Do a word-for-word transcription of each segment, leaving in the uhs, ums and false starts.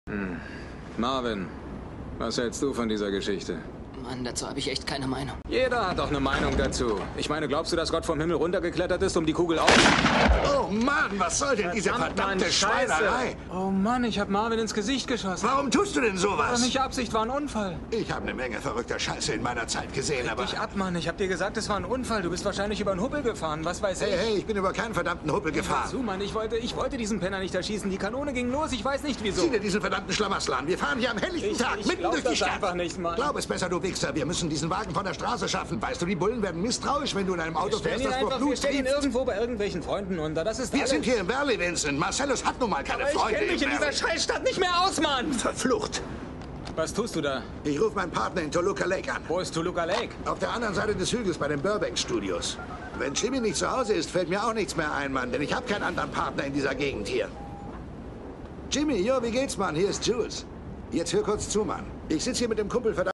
Hm. Marvin, was hältst du von dieser Geschichte? Mann, dazu habe ich echt keine Meinung. Jeder hat doch eine Meinung dazu. Ich meine, glaubst du, dass Gott vom Himmel runtergeklettert ist, um die Kugel auf... Oh Mann, was soll denn diese verdammte Mann, Schweinerei? Oh Mann, ich habe Marvin ins Gesicht geschossen. Warum tust du denn War sowas? nicht Absicht, war ein Unfall. Ich habe eine Menge verrückter Scheiße in meiner Zeit gesehen, aber... Dich ab, Mann. Ich hab dir gesagt, es war ein Unfall. Du bist wahrscheinlich über einen Hubbel gefahren. Was weiß ich? Hey, hey, ich bin über keinen verdammten Hubbel Hör gefahren. zu, Mann. Ich wollte, ich wollte diesen Penner nicht erschießen. Die Kanone ging los. Ich weiß nicht, wieso. Sieh dir diesen verdammten Schlamassel an. Wir fahren hier am helllichten Ich- Tag, ich mitten glaub durch die das Stadt. einfach nicht, Mann. Glaub es besser, du Wichser. Wir müssen diesen Wagen von der Straße schaffen. Weißt du, die Bullen werden misstrauisch, wenn du in einem Auto Wir stellen fährst, ihn das vor einfach, wir Blut stellen ihn trieft. irgendwo bei irgendwelchen Freunden unter. Das ist Wir alles. sind hier in Valley, Vincent. Marcellus hat nun mal keine Aber ich Freunde kenne mich in in dieser Valley. Scheißstadt nicht mehr aus, Mann. Verflucht. Was tust du da? Ich rufe meinen Partner in Toluca Lake an. Wo ist Toluca Lake? Auf der anderen Seite des Hügels bei den Burbank Studios. Wenn Jimmy nicht zu Hause ist, fällt mir auch nichts mehr ein, Mann. Denn ich habe keinen anderen Partner in dieser Gegend hier. Jimmy, jo, wie geht's, Mann? Hier ist Jules. Jetzt hör kurz zu, Mann. Ich sitze hier mit dem Kumpel verdammt...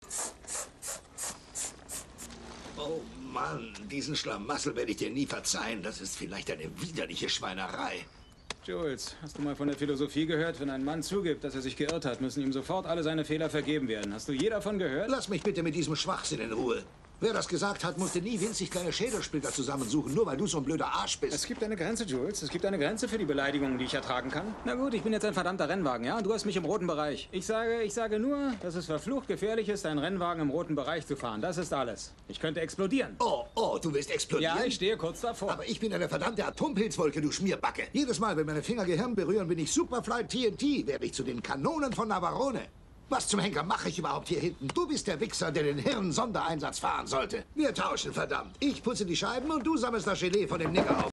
Oh, Mann. Diesen Schlamassel werde ich dir nie verzeihen. Das ist vielleicht eine widerliche Schweinerei. Jules, hast du mal von der Philosophie gehört? Wenn ein Mann zugibt, dass er sich geirrt hat, müssen ihm sofort alle seine Fehler vergeben werden. Hast du je davon gehört? Lass mich bitte mit diesem Schwachsinn in Ruhe. Wer das gesagt hat, musste nie winzig kleine Schädelsplitter zusammensuchen, nur weil du so ein blöder Arsch bist. Es gibt eine Grenze, Jules. Es gibt eine Grenze für die Beleidigungen, die ich ertragen kann. Na gut, ich bin jetzt ein verdammter Rennwagen, ja? Und du hast mich im roten Bereich. Ich sage, ich sage nur, dass es verflucht gefährlich ist, einen Rennwagen im roten Bereich zu fahren. Das ist alles. Ich könnte explodieren. Oh, oh, du willst explodieren? Ja, ich stehe kurz davor. Aber ich bin eine verdammte Atompilzwolke, du Schmierbacke. Jedes Mal, wenn meine Finger Gehirn berühren, bin ich Superfly T N T, werde ich zu den Kanonen von Navarone. Was zum Henker mache ich überhaupt hier hinten? Du bist der Wichser, der den Hirn-Sondereinsatz fahren sollte. Wir tauschen, verdammt. Ich putze die Scheiben und du sammelst das Gelee von dem Nigger auf.